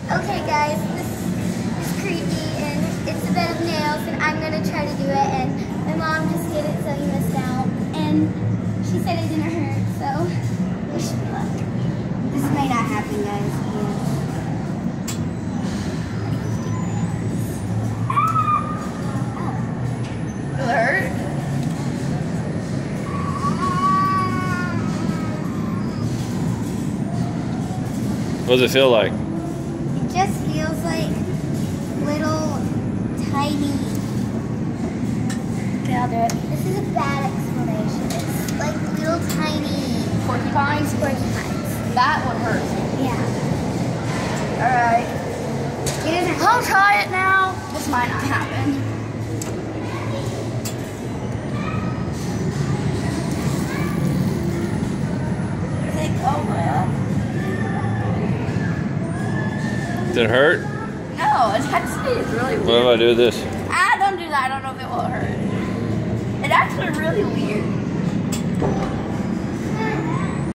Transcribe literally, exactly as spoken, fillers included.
Okay guys, this is creepy and it's a bed of nails and I'm gonna try to do it, and my mom just did it so you missed out, and she said it didn't hurt, so wish me luck. This may not happen, guys. Yeah. Will it hurt? What does it feel like? It just feels like little tiny. Okay, I'll do it. This is a bad explanation. It's like little tiny Porcupines? porcupines. That one hurts. Yeah. Alright. It doesn't I'll try it now. This might not happen. I think, oh well. Does it hurt? No, it's actually it's really weird. What do I do with this? Ah, don't do that. I don't know if it will hurt. It's actually really weird.